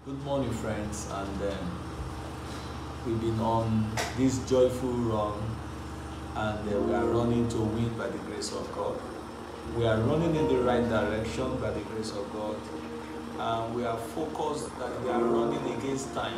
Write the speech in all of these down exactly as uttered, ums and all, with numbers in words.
Good morning, friends, and um, we've been on this joyful run, and uh, we are running to win by the grace of God. We are running in the right direction by the grace of God, and we are focused that we are running against time.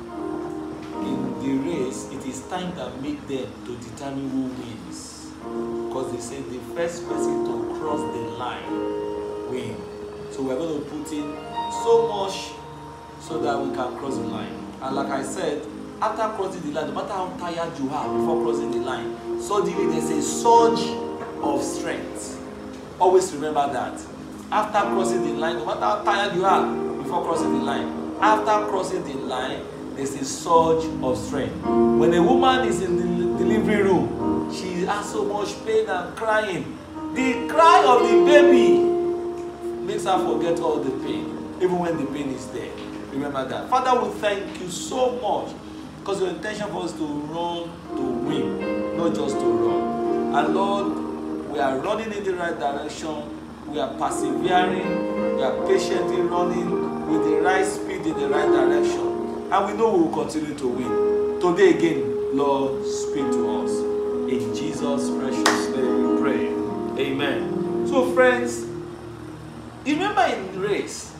In the race, it is time that makes them to determine who wins, because they say the first person to cross the line wins. So we are going to put in so much so that we can cross the line. And like I said, after crossing the line, no matter how tired you are before crossing the line, suddenly there's a surge of strength. Always remember that. After crossing the line, no matter how tired you are before crossing the line, after crossing the line, there's a surge of strength. When a woman is in the delivery room, she has so much pain and crying. The cry of the baby makes her forget all the pain, even when the pain is there. Remember that. Father, we thank you so much because your intention for us to run to win, not just to run. And Lord, we are running in the right direction. We are persevering. We are patiently running with the right speed in the right direction. And we know we will continue to win. Today again, Lord, speak to us. In Jesus' precious name we pray. Amen. So friends, remember in race,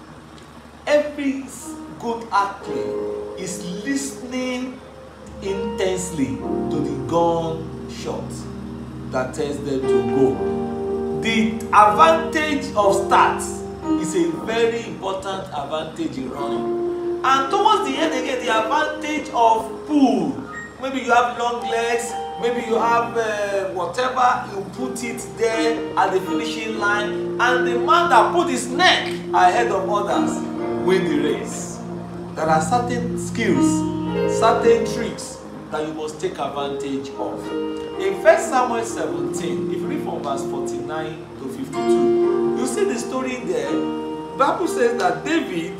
every good athlete is listening intensely to the gunshot that tells them to go. The advantage of start is a very important advantage in running. And towards the end again, the advantage of pull. Maybe you have long legs, maybe you have uh, whatever, you put it there at the finishing line, and the man that put his neck ahead of others win the race. There are certain skills, certain tricks that you must take advantage of. In First Samuel seventeen, if you read from verse forty-nine to fifty-two, you see the story there. The Bible says that David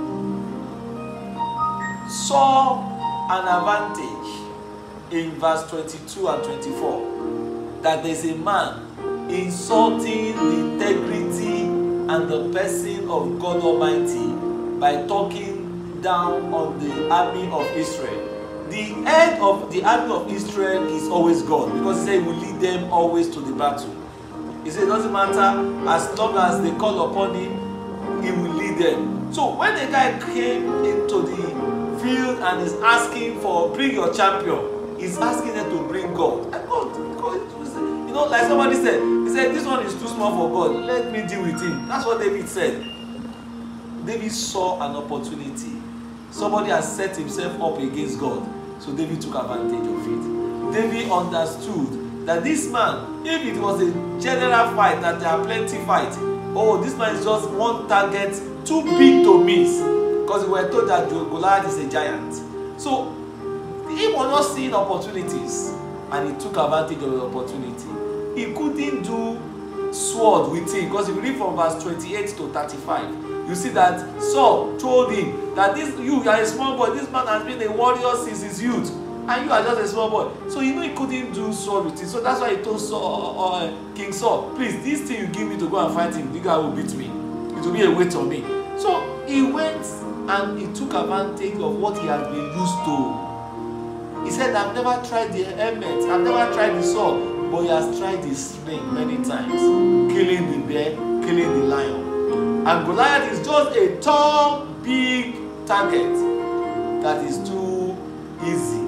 saw an advantage in verse twenty-two and twenty-four, that there's a man insulting the integrity and the person of God Almighty by talking down on the army of Israel. The head of the army of Israel is always God, because he said he will lead them always to the battle. He said it doesn't matter, as long as they call upon him, he will lead them. So when the guy came into the field and is asking for bring your champion, he's asking them to bring God. And God, God, you know, like somebody said, he said this one is too small for God, let me deal with him. That's what David said. David saw an opportunity. Somebody has set himself up against God, so David took advantage of it. David understood that this man, if it was a general fight, that there are plenty fights, oh, this man is just one target too big to miss, because we were told that Goliath is a giant. So he was not seeing opportunities, and he took advantage of the opportunity. He couldn't do sword with him, because if you read from verse twenty-eight to thirty-five, you see that Saul told him that this you, you are a small boy, this man has been a warrior since his youth, and you are just a small boy. So you know he couldn't do sword with him. So that's why he told Saul, uh, King Saul, please, this thing you give me to go and fight him, the guy will beat me. It will be a weight on me. So he went and he took advantage of what he had been used to. He said, I've never tried the helmet, I've never tried the sword, but he has tried the sling many times, killing the bear, killing the lion. And Goliath is just a tall, big target that is too easy.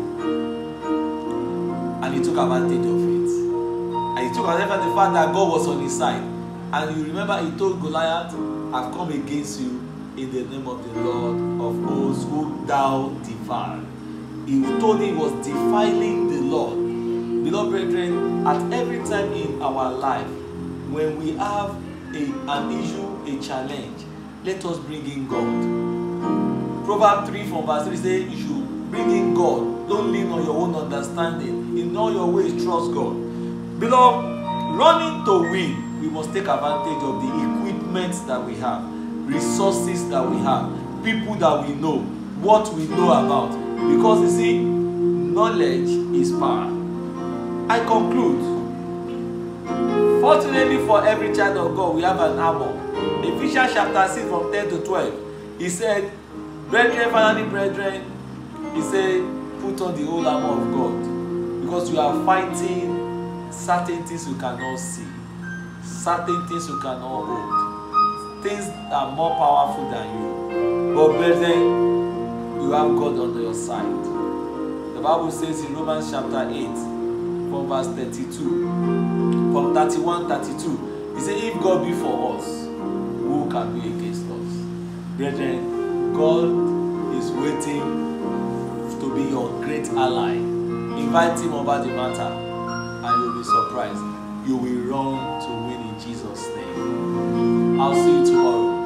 And he took advantage of it. And he took advantage of the fact that God was on his side. And you remember he told Goliath, I've come against you in the name of the Lord of hosts whom thou defied. He told him he was defiling the Lord. Beloved brethren, at every time in our life, when we have a, an issue, a challenge, let us bring in God. Proverbs three from verse three says you should bring in God. Don't lean on your own understanding. In all your ways, trust God. Beloved, running to win, we must take advantage of the equipment that we have, resources that we have, people that we know, what we know about. Because you see, knowledge is power. I conclude. Fortunately for every child of God, we have an armor. Ephesians chapter six from ten to twelve. He said, Brethren, finally, brethren, he said, put on the whole armor of God, because you are fighting certain things you cannot see, certain things you cannot hold, things that are more powerful than you. But brethren, you have God on your side. The Bible says in Romans chapter eight, from verse thirty-two, from thirty-one, thirty-two, he said, if God be for us, who can be against us? Brethren, God is waiting to be your great ally. Invite him over the matter and you'll be surprised. You will run to win in Jesus' name. I'll see you tomorrow.